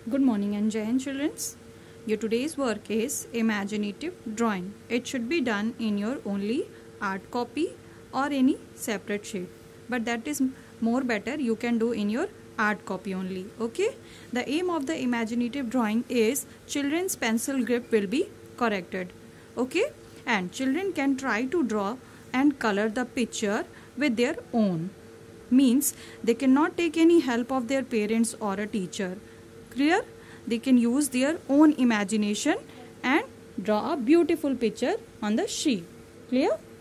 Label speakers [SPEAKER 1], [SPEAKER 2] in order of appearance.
[SPEAKER 1] Good morning and Jai Hind, childrens. Your today's work is imaginative drawing. It should be done in your only art copy or any separate sheet. But that is more better you can do in your art copy only. Okay. The aim of the imaginative drawing is children's pencil grip will be corrected. Okay. And children can try to draw and color the picture with their own. Means they cannot take any help of their parents or a teacher. Clear? They can use their own imagination and draw a beautiful picture on the sheet. Clear?